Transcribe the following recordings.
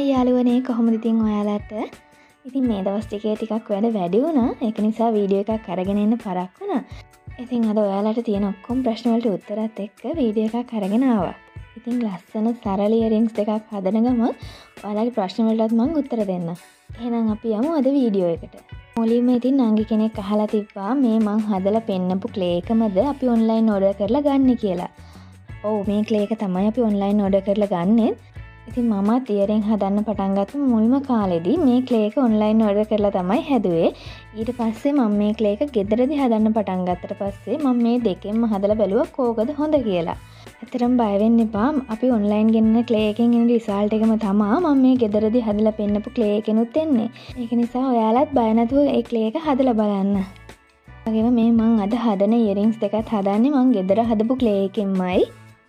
Hi යාළුවනේ කොහොමද ඉතින් ඔයාලට? ඉතින් මේ දවස් ටිකක් වැඩ වැඩි වුණා. ඒක නිසා වීඩියෝ එකක් අරගෙන එන්න පරක් වුණා. ඉතින් අද ඔයාලට තියෙන ඔක්කොම ප්‍රශ්න වලට උත්තරات එක්ක වීඩියෝ එකක් අරගෙන ආවා. ඉතින් ලස්සන සරල ඉයරින්ග්ස් දෙකක් හදන ගම ඔයාලගේ ප්‍රශ්න වලටත් මම උත්තර දෙන්නම්. එහෙනම් අපි යමු අද වීඩියෝ එකට. මුලින්ම ඉතින් නංගි කෙනෙක් අහලා තිබ්බා මේ මං හදලා පෙන්නපු ක්ලේ එකමද අපි ඔන්ලයින් ඕඩර් කරලා ගන්න කියලා. ඔව් මේ ක්ලේ එක තමයි අපි ඔන්ලයින් ඕඩර් කරලා ගන්නෙ. ඉතින් මමත් ඉයරින් හදන්න පටන් ගත්ත මුල්ම කාලෙදී මේ ක්ලේ එක ඔන්ලයින් ඕඩර් කරලා තමයි හැදුවේ. ඊට පස්සේ මම මේ ක්ලේ එක ගෙදරදී හදන්න පටන් ගත්තට පස්සේ මම මේ දෙකෙන්ම හදලා බැලුවා කෝකද හොඳ කියලා. ඇත්තටම බය වෙන්න එපා. අපි ඔන්ලයින් ගෙනන ක්ලේ එකෙන් එන රිසල්ට් එකම තමයි මම මේ ගෙදරදී හදලා පෙන්නපු ක්ලේ එකෙනුත් එන්නේ. ඒක නිසා ඔයාලත් බය නැතුව ඒ ක්ලේ එක හදලා බලන්න. වගේම මේ මං අද හදන ඉයරින්ග්ස් දෙකත් හදන්නේ මං ගෙදර හදපු ක්ලේ එකෙන්මයි.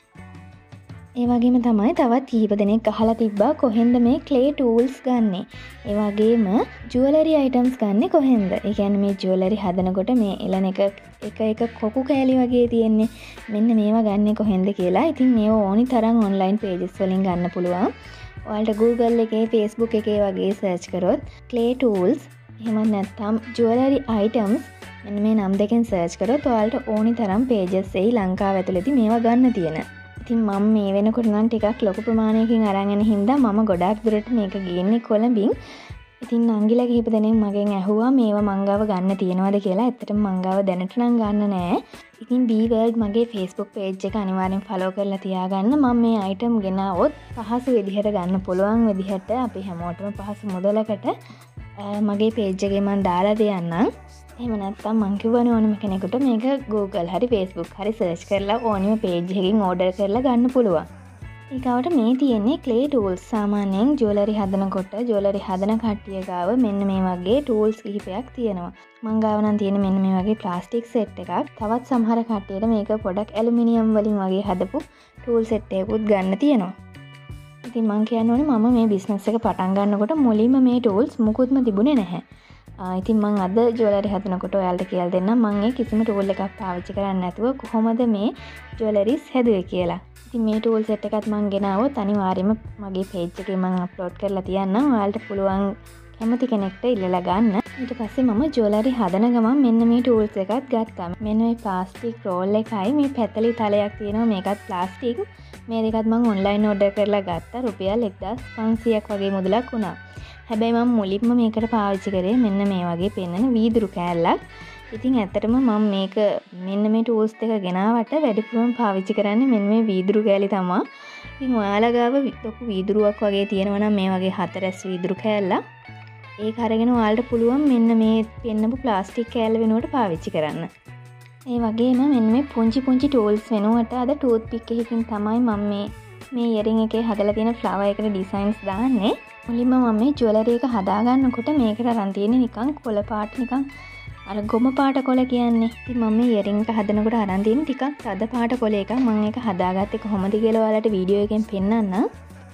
ඒ වගේම තමයි තවත් කීප දෙනෙක් අහලා තිබ්බා කොහෙන්ද මේ ක්ලේ ටූල්ස් ගන්නෙ. ඒ වගේම ජුවලරි අයිටම්ස් ගන්නෙ කොහෙන්ද? ඒ කියන්නේ මේ ජුවලරි හදනකොට මේ එළන එක කොකු කෑලි වගේ තියෙන්නේ. මෙන්න මේවා ගන්නෙ කොහෙන්ද කියලා. ඉතින් මේව ඕනි තරම් ඔන්ලයින් පේජස් වලින් ගන්න පුළුවන්. ඔයාලට Google එකේ Facebook එකේ වගේ සර්ච් කරොත් ක්ලේ ටූල්ස් එහෙම නැත්නම් ජුවලරි අයිටම්ස් මෙන්න මේ නම් දෙකෙන් සර්ච් කරොත් ඔයාලට ඕනි තරම් පේජස් එයි ලංකාව ඇතුළතදී මේවා ගන්න තියෙන. ඉතින් මම මේ වෙනකොට නම් ටිකක් ලොකු ප්‍රමාණයකින් අරන් යන හින්දා මම ගොඩාක් දුරට මේක ගේන්නේ කොළඹින්. ඉතින් නංගිලා කිහිප දෙනෙක් මගෙන් ඇහුවා මේවා මංගාව ගන්න තියනවද කියලා. ඇත්තටම මංගාව දැනට නම් ගන්න නෑ. ඉතින් B World මගේ Facebook page එක අනිවාර්යෙන් follow කරලා තියාගන්න. මම මේ item ගෙනාවොත් පහසු විදිහට ගන්න පුළුවන් විදිහට අපි හැමෝටම පහසු මුදලකට මගේ page එකේ මම දාලා දෙන්නම්. එහෙම නැත්නම් මං කිව්වනේ ඕනම කෙනෙකුට මේක Google හරි Facebook හරි search කරලා ඕනම page එකකින් order කරලා ගන්න පුළුවන්. ඊගාවට මේ තියෙන්නේ clay tools. සාමාන්‍යයෙන් jewelry හදනකොට jewelry හදන කට්ටිය ගාව මෙන්න මේ වගේ tools කිහිපයක් තියෙනවා. මං ගාව නම් තියෙන්නේ මෙන්න මේ වගේ plastic set එකක්. තවත් සමහර කට්ටියට මේක පොඩක් ඇලුමිනියම් වලින් වගේ හදපු tool set එකකුත් ගන්න තියෙනවා. ඉතින් මං කියන්න ඕනේ මම මේ business එක පටන් ගන්නකොට මුලින්ම මේ tools මුකුත්ම තිබුණේ නැහැ. ඉතින් මං අද ජුවලරි හදනකොට ඔයාලට කියලා දෙන්නම් මං ඒ කිසිම ටූල් එකක් පාවිච්චි කරන්නේ නැතුව කොහොමද මේ ජුවලරිස් හැදුවේ කියලා. ඉතින් මේ ටූල් සෙට් එකත් මං ගෙනාවොත් අනිවාර්යයෙන්ම මගේ page එකේ මං අප්ලෝඩ් කරලා තියන්නම්. ඔයාලට පුළුවන් කැමති කෙනෙක්ට ඉල්ලලා ගන්න. ඊට පස්සේ මම ජුවලරි හදන ගමන් මෙන්න මේ ටූල්ස් එකත් ගත්තා. මෙන්න මේ ප්ලාස්ටික් රෝල් එකයි මේ පැතලි තලයක් තියෙනවා මේකත් ප්ලාස්ටික්. මේ දෙකත් මං ඔන්ලයින් ඕඩර් කරලා ගත්තා. රුපියල් 1500ක් වගේ මුදලක් වුණා. හැබැයි මම මුලින්ම මේකට පාවිච්චි කරේ මෙන්න මේ වගේ පෙන්නන වීදුරු කෑල්ලක්. ඉතින් ඇත්තටම මම මේක මෙන්න මේ ටූල්ස් දෙක ගෙනාවට වැඩිපුරම පාවිච්චි කරන්නේ මෙන්න මේ වීදුරු කෑලි තමයි. ඉතින් ඔයාලා ගාව ලොකු වීදුරුවක් වගේ තියෙනවා නම් මේ වගේ 4 වීදුරු කෑල්ලක් ඒක අරගෙන ඔයාලට පුළුවන් මෙන්න මේ පෙන්නපු ප්ලාස්ටික් කෑල්ල වෙනුවට පාවිච්චි කරන්න. ඒ වගේම මෙන්න මේ පුංචි ටූල්ස් වෙනුවට අද ටූත් පික් එකකින් තමයි මම මේ ඉයරින් එකේ හදලා තියෙන ෆ්ලවර් එකට ඩිසයින්ස් දාන්නේ. මුලින්ම මම මේ ජුවලරි එක හදාගන්නකොට මේකට අරන් තියෙන්නේ නිකන් කොළ පාට නිකන් අර ගොම පාට කොළ කියන්නේ. ඉතින් මම මේ ඉයරින් එක හදනකොට අරන් තියෙන්නේ ටිකක් තද පාට කොළ එකක්. මම ඒක හදාගත්තේ කොහොමද කියලා ඔයාලට වීඩියෝ එකෙන් පෙන්නන්නම්.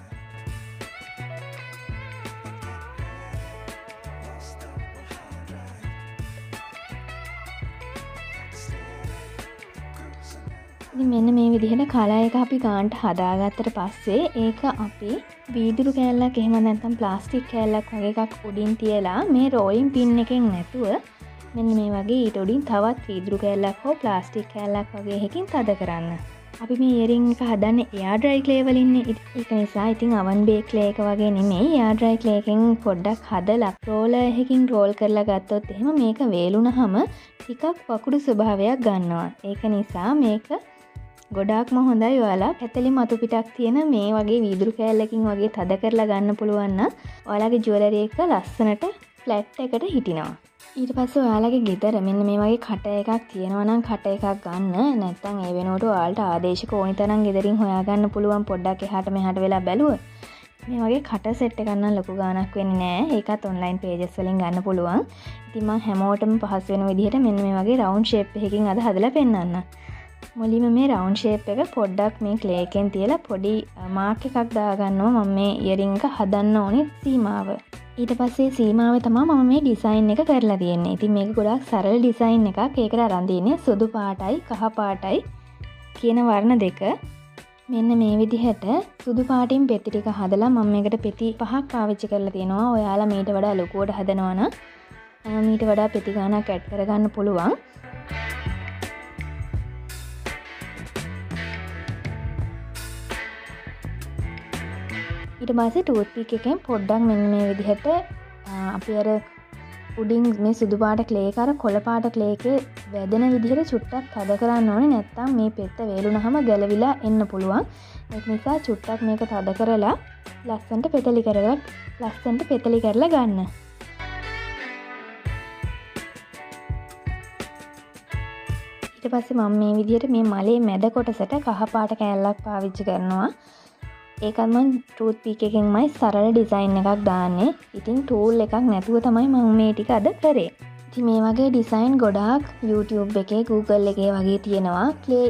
ඉතින් මෙන්න මේ විදිහට කලර් එක අපි ගානට හදාගත්තට පස්සේ ඒක අපි වීදුරු කෑල්ලක් එහෙම නැත්නම් ප්ලාස්ටික් කෑල්ලක් වගේ එකක් උඩින් තියලා මේ රෝලින් පින් එකෙන් නැතුව මෙන්න මේ වගේ ඊට උඩින් තවත් වීදුරු කෑල්ලක් හෝ ප්ලාස්ටික් කෑල්ලක් වගේ එකකින් තද කරන්න. අපි මේ ඉයරින් එක හදන්නේ එයාර් ඩ්‍රයි ක්ලේ වලින්නේ. ඒක නිසා ඉතින් oven bake ක්ලේ එක වගේ නෙමෙයි එයාර් ඩ්‍රයි ක්ලේ එකෙන් පොඩ්ඩක් හදලා රෝලර් එකකින් රෝල් කරලා ගත්තොත් එහෙම මේක වේලුනහම ටිකක් වකුඩු ස්වභාවයක් ගන්නවා. ඒක නිසා මේක ගොඩාක්ම හොඳයි ඔයාලා පැතලි මතු පිටක් තියෙන මේ වගේ වීදුරු කෑල්ලකින් වගේ තද කරලා ගන්න පුළුවන් නම් ඔයාලගේ ජුවලරි එක ලස්සනට ෆ්ලැට් එකට හිටිනවා. ඊට පස්සේ ඔයාලගේ ගෙදර මෙන්න මේ වගේ කට එකක් තියෙනවා නම් කට එකක් ගන්න. නැත්නම් ඒ වෙනුවට ඔයාලට ආදේශක ඕනි තරම් ගෙදරින් හොයාගන්න පුළුවන් පොඩ්ඩක් එහාට මෙහාට වෙලා බැලුවොත්. මේ වගේ කට සෙට් එකක් නම් ලොකු ගාණක් වෙන්නේ නැහැ. ඒකත් ඔන්ලයින් පේජස් වලින් ගන්න පුළුවන්. ඉතින් මම හැමෝටම පහසු වෙන විදිහට මෙන්න මේ වගේ රවුන්ඩ් ෂේප් එකකින් අද හදලා පෙන්නන්නම්. මුලින්ම මේ රවුන්ඩ් ෂේප් එක පොඩ්ඩක් මේ ක්ලේ එකෙන් තියලා පොඩි මාක් එකක් දාගන්නවා මම මේ ඉයරින් එක හදන්න ඕනේ සීමාව. ඊට පස්සේ සීමාව තමයි මම මේ ඩිසයින් එක කරලා තියෙන්නේ. ඉතින් මේක ගොඩාක් සරල ඩිසයින් එකක්. ඒකට අරන් තියෙන්නේ සුදු පාටයි කහ පාටයි කියන වර්ණ දෙක. මෙන්න මේ විදිහට සුදු පාටින් පෙති ටික හදලා මම මේකට පෙති 5ක් පාවිච්චි කරලා තියෙනවා. ඔයාලා මීට වඩා ලොකුවට හදනවා නම් මීට වඩා පෙති ගාණක් ඇඩ් කරගන්න පුළුවන්. ඊට පස්සේ ටූත් පික් එකෙන් පොඩ්ඩක් මෙන්න මේ විදිහට අපි අර උඩින් මේ සුදු පාට ක්ලේ එක අර කොළ පාට ක්ලේ එකේ වැදෙන විදිහට චුට්ටක් තද කරන්න ඕනේ. නැත්නම් මේ පෙත්ත වේලුනහම ගැලවිලා එන්න පුළුවන්. ඒක නිසා චුට්ටක් මේක තද කරලා ලස්සන්ට පෙතලි කරලා ගන්න. ඊට පස්සේ මම මේ විදිහට මේ මලේ මැද කොටසට කහ පාට කෑල්ලක් පාවිච්චි කරනවා. ඒකත් මම ටූත් පික් එකෙන්මයි සරල ඩිසයින් එකක් දාන්නේ. ඉතින් ටූල් එකක් නැතුව තමයි මම මේ ටික අද කරේ. ඉතින් මේ වගේ ඩිසයින් ගොඩාක් YouTube එකේ Google එකේ වගේ තියෙනවා.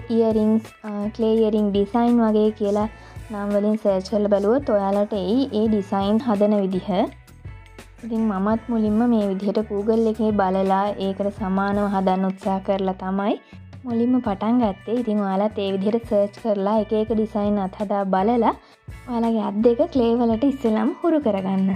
clay earring design වගේ කියලා නම් වලින් සර්ච් කරලා බලුවොත් ඔයාලට ඒ ඩිසයින් හදන විදිහ. ඉතින් මමත් මුලින්ම මේ විදිහට Google එකේ බලලා ඒකට සමානව හදන්න උත්සාහ කරලා තමයි මුලින්ම පටන් ගත්තේ. ඉතින් ඔයාලත් ඒ විදිහට සර්ච් කරලා එක එක ඩිසයින් අත්හදා බලලා ඔයාලගේ අත් දෙක ක්ලේ වලට ඉස්සෙල්ලාම හුරු කරගන්න.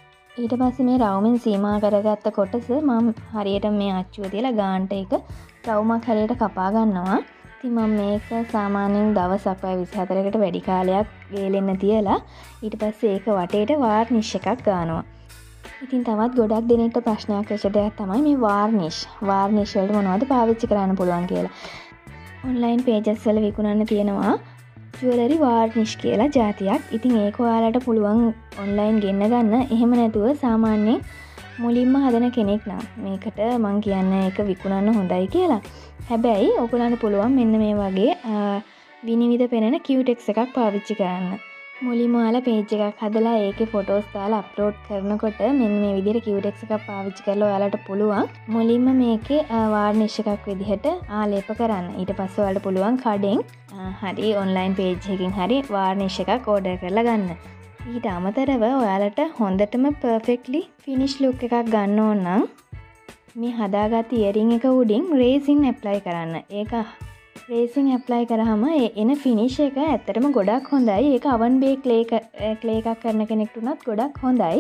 ඊට පස්සේ මේ රවුමෙන් සීමා කරගත්ත කොටස මම හරියට මේ අච්චුව තියලා ගාන්ට එක රවුමක් හරියට කපා ගන්නවා. ඉතින් මම මේක සාමාන්‍යයෙන් දවස් 24කට වැඩි කාලයක් වේලෙන්න තියලා ඊට පස්සේ ඒක වටේට වාර්නිෂ් එකක් ගන්නවා. ඉතින් තවත් ගොඩක් දෙනෙක්ට ප්‍රශ්නයක් වෙච්ච දෙයක් තමයි මේ වාර්නිෂ් වලට මොනවද පාවිච්චි කරන්න පුළුවන් කියලා. ඔන්ලයින් පේජස් වල විකුණන්න තියෙනවා ජුවලරි වාර්නිෂ් කියලා જાතියක්. ඉතින් ඒක ඔයාලට පුළුවන් ඔන්ලයින් ගෙන්න ගන්න. එහෙම නැතුව සාමාන්‍යයෙන් මුලින්ම හදන කෙනෙක් නම් මේකට මං කියන්නේ ඒක විකුණන්න හොඳයි කියලා. හැබැයි ඔයගලන්ට පුළුවන් මෙන්න මේ වගේ විනිවිද පෙනෙන කියුටෙක්ස් එකක් පාවිච්චි කරන්න. මුලින්ම ඔයාලා පේජ් එකක් හදලා ඒකේ ෆොටෝස් දාලා අප්ලෝඩ් කරනකොට මෙන්න මේ විදිහට කියුටෙක්ස් එකක් පාවිච්චි කරලා ඔයාලට පුළුවන් මුලින්ම මේකේ වාර්නිෂ් එකක් විදිහට ආලේප කරන්න. ඊට පස්සේ ඔයාලට පුළුවන් කඩෙන් හරි ඔන්ලයින් පේජ් එකකින් හරි වාර්නිෂ් එකක් ඕඩර් කරලා ගන්න. ඊට අමතරව ඔයාලට හොඳටම පර්ෆෙක්ට්ලි ෆිනිෂ් ලුක් එකක් ගන්න ඕන නම් මේ හදාගත්ත ඉයරින් එක උඩින් රේසින් ඇප්ලයි කරන්න. ඒක රේසින් ඇප්ලයි කරාම එන ෆිනිෂ් එක ඇත්තටම ගොඩක් හොඳයි. ඒක oven bake clay එකක් කරන කෙනෙක්ට උනත් ගොඩක් හොඳයි.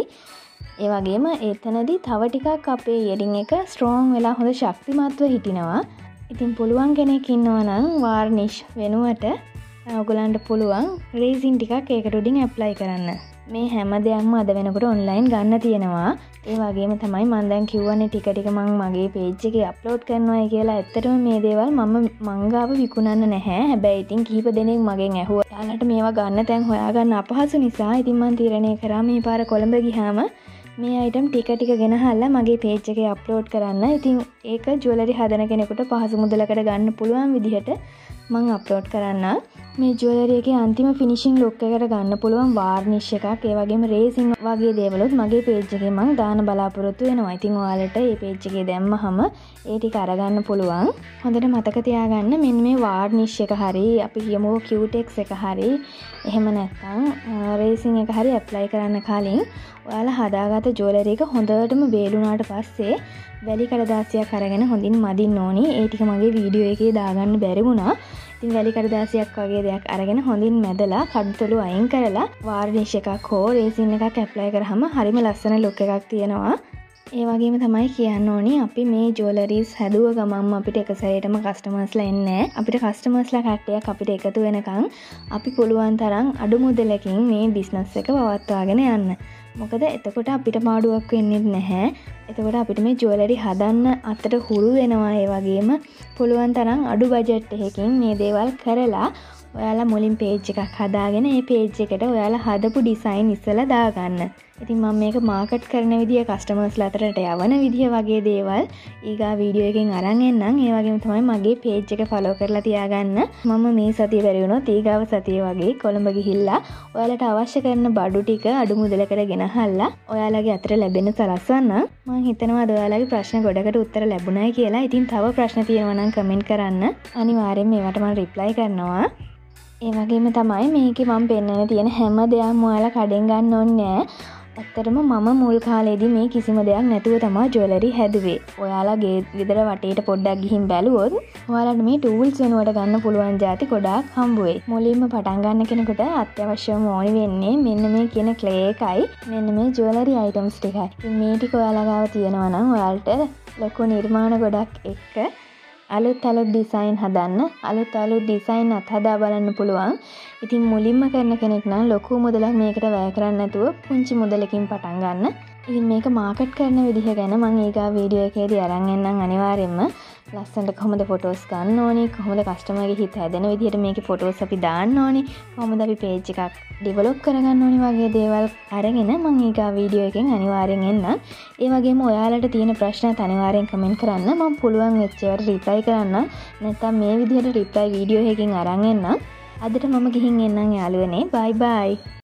ඒ වගේම එතනදී තව ටිකක් අපේ ඉයරින් එක ස්ට්‍රෝං වෙලා හොඳ ශක්තිමත්ව හිටිනවා. ඉතින් පුළුවන් කෙනෙක් ඉන්නවා නම් වාර්නිෂ් වෙනුවට ඔයගලන්ට පුළුවන් රේසින් ටිකක් ඒකට උඩින් ඇප්ලයි කරන්න. මේ හැම දෙයක්ම අද වෙනකොට ඔන්ලයින් ගන්න තියෙනවා. ඒ වගේම තමයි මම දැන් කියවන්නේ ටික ටික මම මගේ පේජ් එකේ අප්ලෝඩ් කරනවායි කියලා. ඇත්තටම මේ දේවල් මම ගාව විකුණන්න නැහැ. හැබැයි ඉතින් කීප දෙනෙක් මගෙන් ඇහුවා. "ඔයාලට මේවා ගන්න තැන් හොයාගන්න අපහසු නිසා ඉතින් මම තීරණය කරා මේ පාර කොළඹ ගියාම මේ අයිටම් ටික ටික ගෙනහල්ලා මගේ පේජ් එකේ අප්ලෝඩ් කරන්න. ඉතින් ඒක ජුවලරි හදන කෙනෙකුට පහසු මුදලකට ගන්න පුළුවන් විදිහට මම අප්ලෝඩ් කරන්න. මේ ජුවලරි එකේ අන්තිම ෆිනිෂින් ලුක් එකට ගන්න පුළුවන් වාර්නිෂ් එකක් ඒ වගේම රේසින් වගේ දේවලුත් මගේ පේජ් එකේ මම දාන්න බලාපොරොත්තු වෙනවා. ඉතින් ඔයාලට මේ පේජ් එකේ දැම්මහම ඒ ටික අරගන්න පුළුවන්. හොඳට මතක තියාගන්න මෙන්න මේ වාර්නිෂ් එක හරි අපි කියමු කියුටෙක්ස් එක හරි එහෙම නැත්නම් රේසින් එක හරි ඇප්ලයි කරන්න කලින් ඔයාලා හදාගත්ත ජුවලරි එක හොඳටම වේලුණාට පස්සේ වැලි කඩදාසියක් අරගෙන හොඳින් මදින්න ඕනි. ඒ ටික මගේ වීඩියෝ එකේ දාගන්න බැරි වුණා. ඉතින් වැලි කඩදාසියක් වගේ දෙයක් අරගෙන හොඳින් මැදලා කඩතොළු අයින් කරලා වාර්නිෂ් එකක් හෝ රේසින් එකක් ඇප්ලයි කරාම හරිම ලස්සන ලුක් එකක් තියෙනවා. ඒ වගේම තමයි කියන්න ඕනි අපි මේ ජුවලරිස් හැදුව ගමන්ම අපිට එක සැරේටම කස්ටමර්ස්ලා එන්නේ නැහැ. අපිට කස්ටමර්ස්ලා කට්ටියක් අපිට එකතු වෙනකන් අපි පුළුවන් තරම් අඩු මුදලකින් මේ බිස්නස් එක පවත්වාගෙන යන්න. මොකද එතකොට අපිට පාඩුවක් වෙන්නේ නැහැ. එතකොට අපිට මේ ජුවලරි හදන්න අතට හුරු වෙනවා. ඒ වගේම පුළුවන් තරම් අඩු බජට් එකකින් මේ දේවල් කරලා ඔයාලා මුලින් පේජ් එකක් හදාගෙන ඒ පේජ් එකට ඔයාලා හදපු ඩිසයින් ඉස්සලා දාගන්න. ඉතින් මම මේක මාකට් කරන විදිය කස්ටමර්ස්ලා අතරට යවන විදිය වගේ දේවල් ඊගා වීඩියෝ එකෙන් අරන් එන්නම්. ඒ වගේම තමයි මගේ පේජ් එක ෆලෝ කරලා තියාගන්න. මම මේ සතිය බැරි වුණොත් ඊගාව සතිය වගේ කොළඹ ගිහිල්ලා ඔයාලට අවශ්‍ය කරන බඩු ටික අඩු මුදලකට ගෙනහල්ලා ඔයාලගේ අතට ලැබෙන සලස්වන්න. මම හිතනවා ඔයාලගේ ප්‍රශ්න ගොඩකට උත්තර ලැබුණයි කියලා. ඉතින් තව ප්‍රශ්න තියෙනවා නම් කමෙන්ට් කරන්න. අනිවාර්යෙන් මේවට මම රිප්ලයි කරනවා. ඒ වගේම තමයි මේකේ මම පෙන්නන තියෙන හැම දෙයක්ම ඔයාලා කඩෙන් ගන්න ඕනේ නෑ. ඇත්තටම මම මුල් කාලේදී මේ කිසිම දෙයක් නැතුව තමා ජුවලරි හැදුවේ. ඔයාලා ගෙදර වටේට පොඩ්ඩක් ගිහින් බැලුවොත් ඔයාලට මේ ටූල්ස් වෙනුවට ගන්න පුළුවන් જાති ගොඩාක් හම්බ වෙයි. මුලින්ම පටන් ගන්න කෙනෙකුට අත්‍යවශ්‍යම ඕනි වෙන්නේ මෙන්න මේ කියන ක්ලේ එකයි මෙන්න මේ ජුවලරි අයිටම්ස් ටිකයි. ඉතින් මේ ටික ඔයාලා ගාව තියෙනවා නම් ඔයාලට ලොකු නිර්මාණ ගොඩක් එක්ක අලුත් ඩිසයින් හදන්න අලුත් ඩිසයින් අත්හදා බලන්න පුළුවන්. ඉතින් මුලින්ම කරන කෙනෙක් නම් ලොකු මුදලක් මේකට වැය කරන්න නැතුව පුංචි මුදලකින් පටන් ගන්න. ඉතින් මේක මාකට් කරන විදිහ ගැන මම ඊගා වීඩියෝ එකේදී අරන් එන්නම් අනිවාර්යෙන්ම. ලස්සනට කොහොමද ෆොටෝස් ගන්න ඕනේ, කොහොමද කස්ටමර්ගේ හිත හැදෙන විදිහට මේකේ ෆොටෝස් අපි දාන්න ඕනේ, කොහොමද අපි පේජ් එකක් ඩෙවලොප් කරගන්න ඕනේ වගේ දේවල් අරගෙන මම ඊගා වීඩියෝ එකෙන් අනිවාර්යෙන් එන්නම්. ඒ වගේම ඔයාලට තියෙන ප්‍රශ්නත් අනිවාර්යෙන් කමෙන්ට් කරන්න. මම පුළුවන් වෙච්ච ඒවාට රිප්ලයි කරන්න. නැත්නම් මේ විදිහට රිප්ලයි වීඩියෝ එකකින් අරන් එන්නම්. අදට මම ගිහින් එන්නම් යාළුවනේ. බයි බයි.